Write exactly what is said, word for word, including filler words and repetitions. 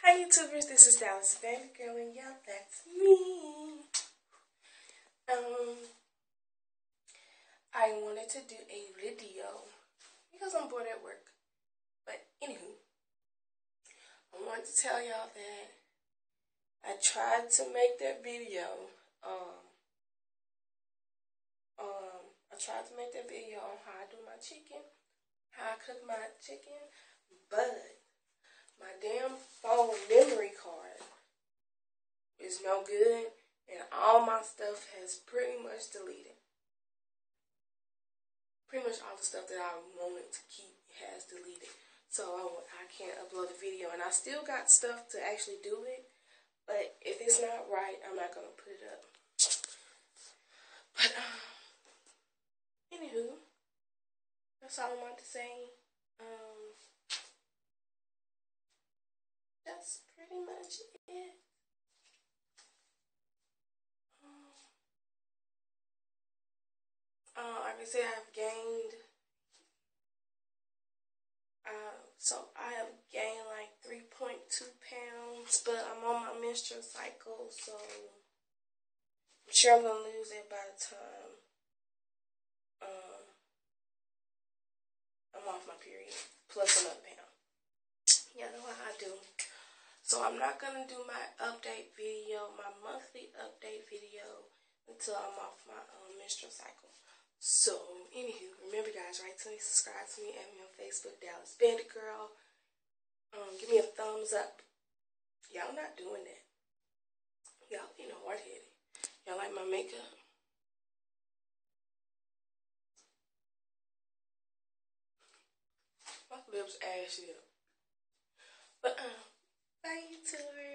Hi YouTubers, this is Dallas Baby Girl, and yeah, that's me. Um, I wanted to do a video because I'm bored at work. But anywho, I wanted to tell y'all that I tried to make that video. Um, um, I tried to make that video on how I do my chicken, how I cook my chicken, but my damn phone memory card is no good, and all my stuff has pretty much deleted. Pretty much all the stuff that I wanted to keep has deleted. So I, I can't upload the video, and I still got stuff to actually do it, but if it's not right, I'm not going to put it up. But, um, anywho, that's all I wanted to say. Um, that's pretty much it. Uh, like I said, I've gained, uh, so I have gained like three point two pounds, but I'm on my menstrual cycle, so I'm sure I'm going to lose it by the time um, I'm off my period, plus another pound. You know how I do. So I'm not going to do my update video, my monthly update video, until I'm off my um, menstrual cycle. So, anywho, remember guys, write to me, subscribe to me, add me on Facebook, Dallas Bandit Girl. Um, give me a thumbs up. Y'all not doing that. Y'all, you know, hard-headed. Y'all like my makeup? My lips ashy up. But, um, bye, YouTubers.